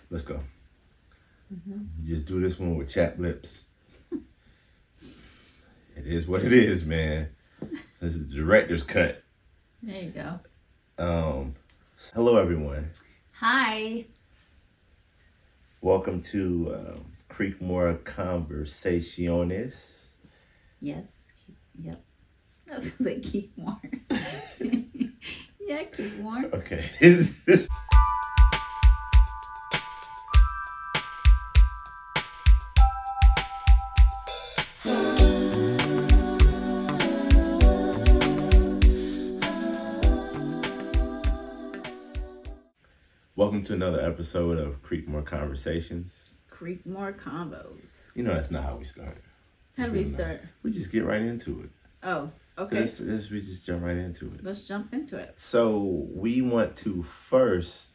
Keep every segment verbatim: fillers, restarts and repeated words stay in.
Let's go. Mm-hmm. Just do this one with chapped lips. It is what it is, man. This is the director's cut. There you go. Um, hello, everyone. Hi. Welcome to um, Creekmore Conversaciones. Yes. Yep. I was going to say keep more. Yeah, keep more. Okay. Welcome to another episode of Creekmore Conversations. Creekmore Combos. You know that's not how we start. How do we start? We just get right into it. Oh, okay. This, this, we just jump right into it. Let's jump into it. So we want to first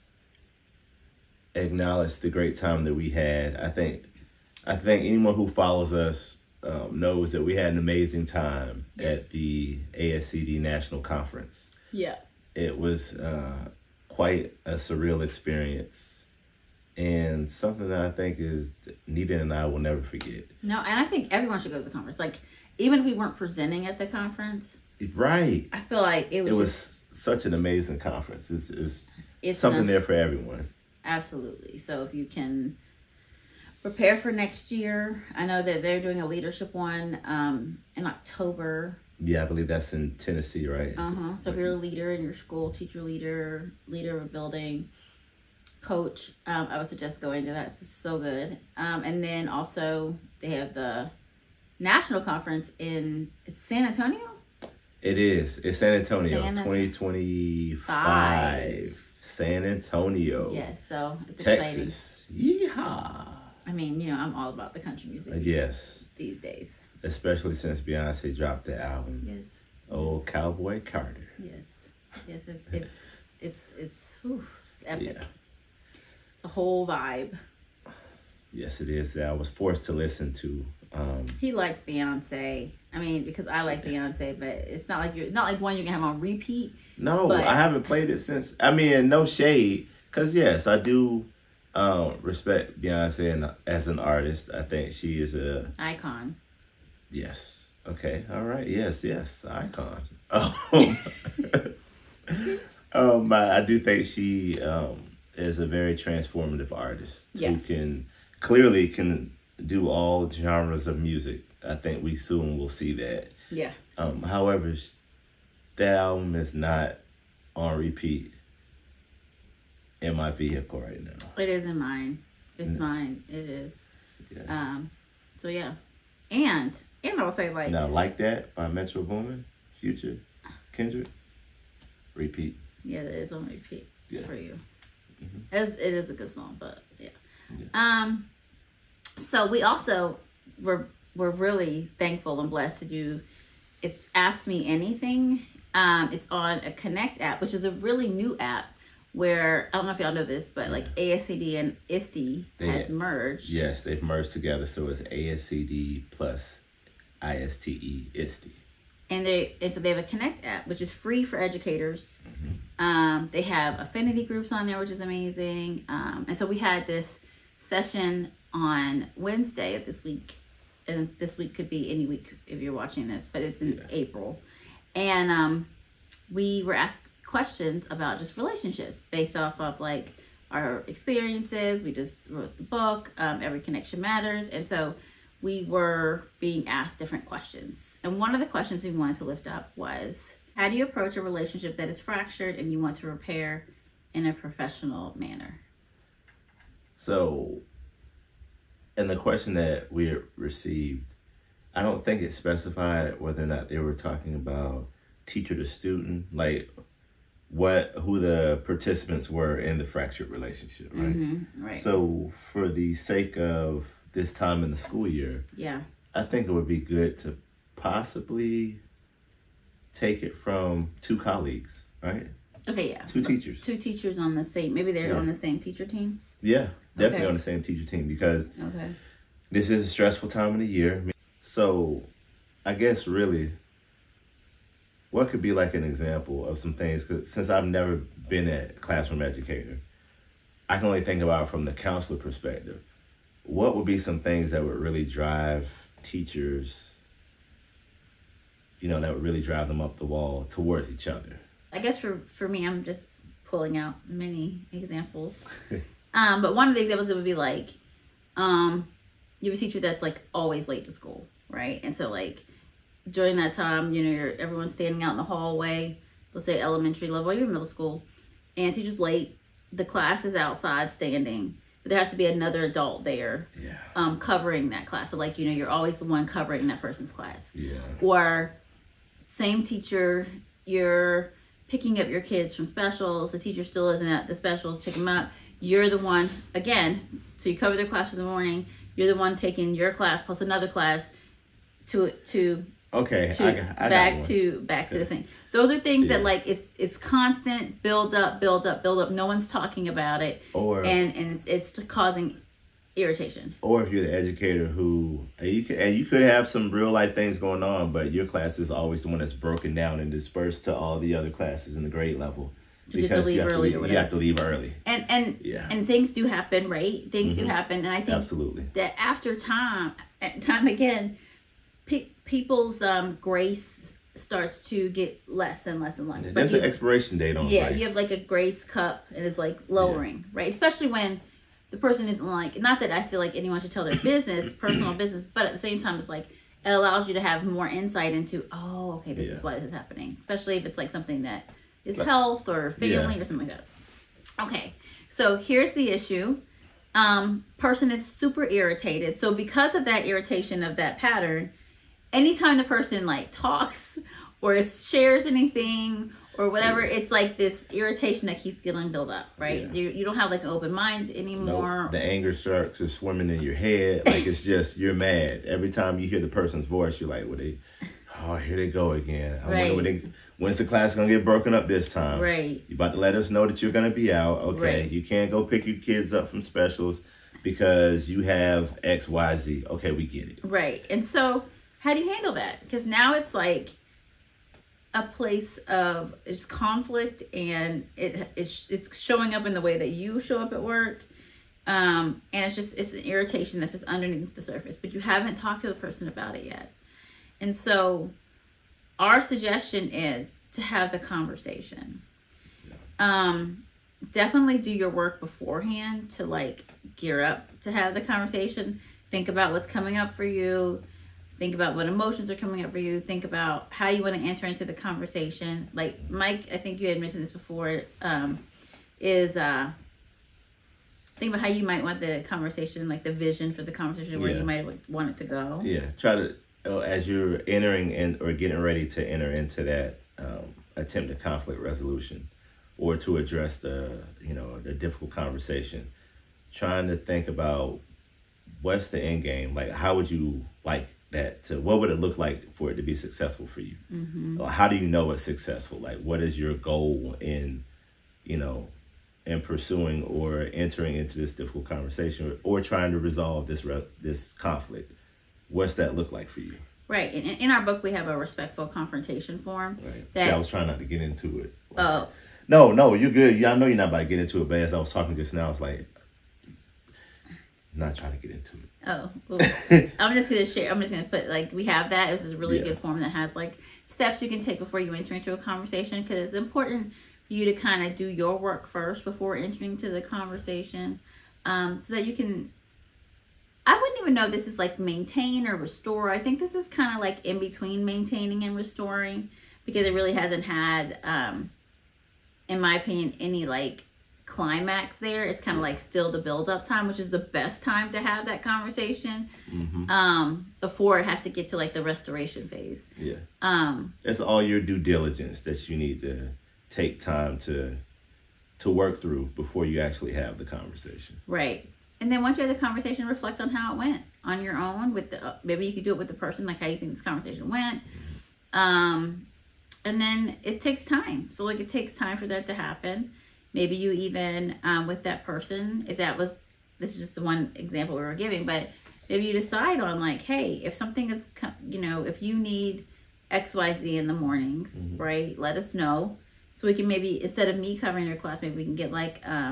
acknowledge the great time that we had. I think, I think anyone who follows us um, knows that we had an amazing time Yes. at the A S C D National Conference. Yeah. It was uh, quite a surreal experience, and something that I think is Nita and I will never forget. No, and I think everyone should go to the conference. Like, even if we weren't presenting at the conference, Right. I feel like it was. It was just, such an amazing conference. It's, it's, it's something not, there for everyone. Absolutely. So if you can prepare for next year, I know that they're doing a leadership one um, in October. Yeah, I believe that's in Tennessee, right? Uh huh. So if you're a leader in your school, teacher leader, leader of a building, coach, um, I would suggest going to that. It's so good. Um, and then also they have the national conference in it's San Antonio. It is. It's San Antonio, San twenty twenty-five. Five. San Antonio. Yes, so it's Texas. exciting. Yeehaw. I mean, you know, I'm all about the country music. These, Yes. These days. Especially since Beyonce dropped the album. Yes. Old yes. Cowboy Carter. Yes. Yes, it's it's it's it's whew, it's epic. Yeah. It's a whole vibe. Yes, it is. That I was forced to listen to. Um, He likes Beyonce. I mean, because I like Beyonce, but it's not like you're not like one you can have on repeat. no, But- I haven't played it since. I mean, no shade, because yes, I do um, respect Beyonce and as an artist. I think she is a Icon. yes. Okay. All right. Yes. Yes. Icon. Um, um, I, I do think she um, is a very transformative artist Yeah. who can clearly can do all genres of music. I think we soon will see that. Yeah. Um, however, sh- that album is not on repeat in my vehicle right now. It is in mine. It's Mm. mine. It is. Yeah. Um. So yeah, and and I will say like Now, Like That by Metro Boomin, Future, Kendrick, repeat. yeah, it is on repeat Yeah. for you. Mhm. It's, it is a good song, but yeah. Yeah. Um. So we also were we're really thankful and blessed to do. It's Ask Me Anything. Um. It's on a Connect app, which is a really new app. Where I don't know if y'all know this, but like A S C D and I S T E They- has merged. Yes, they've merged together, so it's A S C D plus I S T E, I S T E. And they and so they have a Connect app, which is free for educators. Mhm. Um, they have affinity groups on there, which is amazing. Um, and so we had this session on Wednesday of this week, and this week could be any week if you're watching this, but it's in Yeah. April. And um, we were asked questions about just relationships based off of like our experiences. We just wrote the book, um, Every Connection Matters. And so we were being asked different questions. And one of the questions we wanted to lift up was, how do you approach a relationship that is fractured and you want to repair in a professional manner? So, in the question that we received, I don't think it specified whether or not they were talking about teacher to student, like what who the participants were in the fractured relationship, right? Mm-hmm, right. So, for the sake of this time in the school year, yeah. I think it would be good to possibly take it from two colleagues, right? Okay, yeah. Two teachers. Two teachers on the same, maybe they're Yeah. on the same teacher team. Yeah, definitely Okay. on the same teacher team because Okay. this is a stressful time of the year. So, I guess really, what could be like an example of some things? Cause since I've never been a classroom educator, I can only think about it from the counselor perspective. What would be some things that would really drive teachers, you know, that would really drive them up the wall towards each other? I guess for, for me, I'm just pulling out many examples. um, but one of the examples, it would be like, um, you have a teacher that's like always late to school, right? And so like during that time, you know, you're, everyone's standing out in the hallway, let's say elementary level, even middle school, and teacher's late. The class is outside standing, but there has to be another adult there, yeah. um, covering that class. So like, you know, you're always the one covering that person's class. Yeah. Or same teacher, you're picking up your kids from specials. The teacher still isn't at the specials, pick them up. You're the one, again, so you cover their class in the morning. You're the one taking your class plus another class to to okay to I got, I back got to back okay. to the thing. Those are things yeah. that like it's it's constant build up, build up, build up. No one's talking about it, or and and it's it's causing irritation. Or if you're the educator who and you can, and you could have some real life things going on, but your class is always the one that's broken down and dispersed to all the other classes in the grade level. Because you have to leave early, leave, you have to leave early, and and yeah. and things do happen, right? Things mm-hmm. do happen, and I think absolutely that after time, time again, pe- people's um, grace starts to get less and less and less. Yeah, there's an expiration date on yeah, grace. You have like a grace cup, and it's like lowering, yeah. right? Especially when the person isn't like, not that I feel like anyone should tell their business, personal business, but at the same time, it's like it allows you to have more insight into, oh, okay, this yeah. is why this is happening. Especially if it's like something that is health or family yeah. or something like that. Okay, so here's the issue. Um, person is super irritated. So because of that irritation of that pattern, anytime the person like talks or shares anything or whatever, yeah. it's like this irritation that keeps getting built up, right? Yeah. You you don't have like an open mind anymore. Nope. The anger starts are swimming in your head. Like it's just, you're mad. Every time you hear the person's voice, you're like, well, they, oh, here they go again. I right. wonder when they, when's the class going to get broken up this time? Right. You about to let us know that you're going to be out. Okay. Right. You can't go pick your kids up from specials because you have X, Y, Z. Okay, we get it. Right. And so how do you handle that? Because now it's like a place of just conflict, and it it's, it's showing up in the way that you show up at work. Um, and it's just, it's an irritation that's just underneath the surface, but you haven't talked to the person about it yet. And so our suggestion is to have the conversation. Yeah. Um, definitely do your work beforehand to like gear up to have the conversation. Think about what's coming up for you. Think about what emotions are coming up for you. Think about how you want to enter into the conversation. Like Mike, I think you had mentioned this before, um, is uh, think about how you might want the conversation, like the vision for the conversation, where yeah. you might want it to go. Yeah, try to, uh, as you're entering in or getting ready to enter into that um, attempt at conflict resolution or to address the, you know, the difficult conversation, trying to think about what's the end game. Like, how would you like that to, what would it look like for it to be successful for you? Mm-hmm. How do you know it's successful? Like, what is your goal in, you know, in pursuing or entering into this difficult conversation or, or trying to resolve this re- this conflict? What's that look like for you? Right. In, in our book, we have a respectful confrontation form. Right. That, yeah, I was trying not to get into it. Oh. No, no, you're good. Yeah, I know you're not about to get into it, but as I was talking just now, I was like, I'm not trying to get into it. Oh, well, I'm just going to share. I'm just going to put, like, we have that. It's this really yeah. good form that has, like, steps you can take before you enter into a conversation, because it's important for you to kind of do your work first before entering into the conversation, um, so that you can, I wouldn't even know if this is, like, maintain or restore. I think this is kind of, like, in between maintaining and restoring, because it really hasn't had, um, in my opinion, any, like, climax there. It's kind of like still the build-up time, which is the best time to have that conversation, mm-hmm. um, before it has to get to like the restoration phase. Yeah. Um, it's all your due diligence that you need to take time to to work through before you actually have the conversation. Right. And then once you have the conversation, reflect on how it went on your own. With the uh, maybe you could do it with the person, like how you think this conversation went. Mm-hmm. Um, and then it takes time. So like it takes time for that to happen. Maybe you even, um, with that person, if that was, this is just the one example we were giving, but maybe you decide on like, hey, if something is, you know, if you need X, Y, Z in the mornings, mm-hmm. right, let us know. So we can maybe, instead of me covering your class, maybe we can get like um,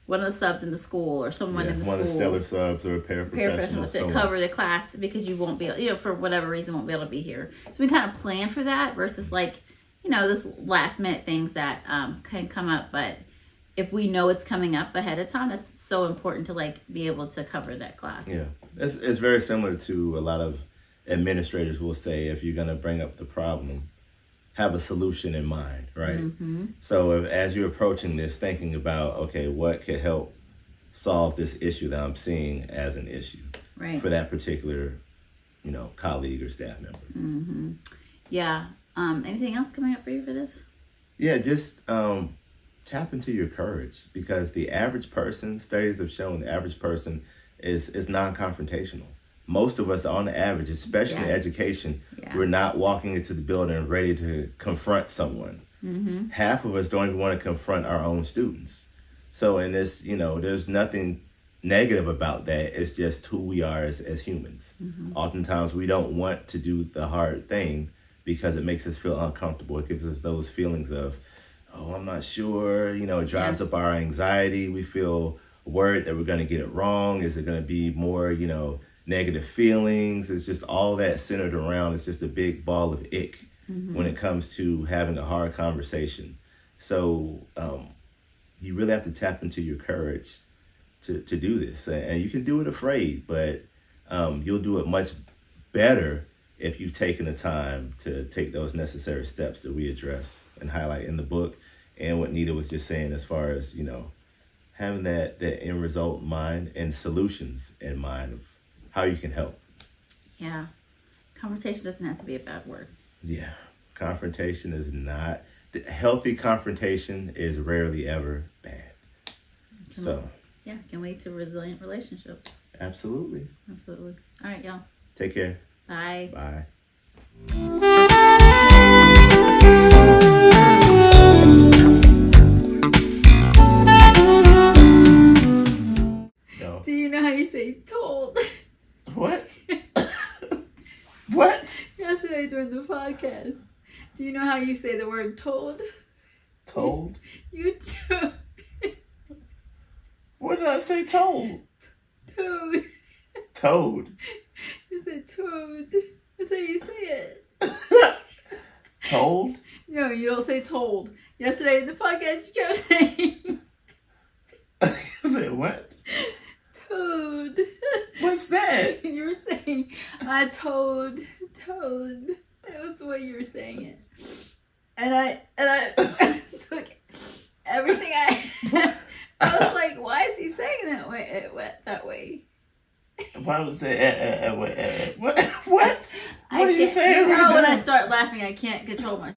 one of the subs in the school or someone yeah, in the one school. One of the stellar subs or a paraprofessional. Paraprofessional to cover the class because you won't be able, you know, for whatever reason won't be able to be here. So we kind of plan for that versus like, you know, this last minute things that um, can come up. But if we know it's coming up ahead of time, that's so important to like be able to cover that class. Yeah, it's, it's very similar to a lot of administrators will say, if you're going to bring up the problem, have a solution in mind, right? Mm-hmm. So if, as you're approaching this, thinking about, okay, what could help solve this issue that I'm seeing as an issue right. for that particular, you know, colleague or staff member. Mm-hmm. Yeah. Um, anything else coming up for you for this? Yeah, just um, tap into your courage, because the average person, studies have shown the average person is, is non-confrontational. Most of us on the average, especially yeah. in education, yeah. we're not walking into the building ready to confront someone. Mm-hmm. Half of us don't even want to confront our own students. So in this, you know, there's nothing negative about that. It's just who we are as, as humans. Mm-hmm. Oftentimes we don't want to do the hard thing because it makes us feel uncomfortable. It gives us those feelings of, oh, I'm not sure. You know, it drives yeah. up our anxiety. We feel worried that we're going to get it wrong. Is it going to be more, you know, negative feelings? It's just all that centered around. It's just a big ball of ick mm-hmm. when it comes to having a hard conversation. So um, you really have to tap into your courage to, to do this. And you can do it afraid, but um, you'll do it much better if you've taken the time to take those necessary steps that we address and highlight in the book, and what Nita was just saying as far as, you know, having that, that end result in mind and solutions in mind of how you can help. Yeah. Confrontation doesn't have to be a bad word. Yeah. Confrontation is not, healthy confrontation is rarely ever bad. Can so. Lead, yeah, can lead to resilient relationships. Absolutely. Absolutely. All right, y'all. Take care. Bye. Bye. Do you know how you say told? What? What? Yesterday during the podcast. Do you know how you say the word told? Told? You too. What did I say told? Toad. Toad? You said toad. That's how you say it. Told? No, you don't say told. Yesterday in the podcast you kept saying. You said what? Toad. What's that? You were saying, I told, toad. That was the way you were saying it. And I, and I took everything I, I was like, why is he saying that way, that way? Why was it, uh, uh, uh, uh, what? What? What I are you saying you know right when now? I start laughing, I can't control myself.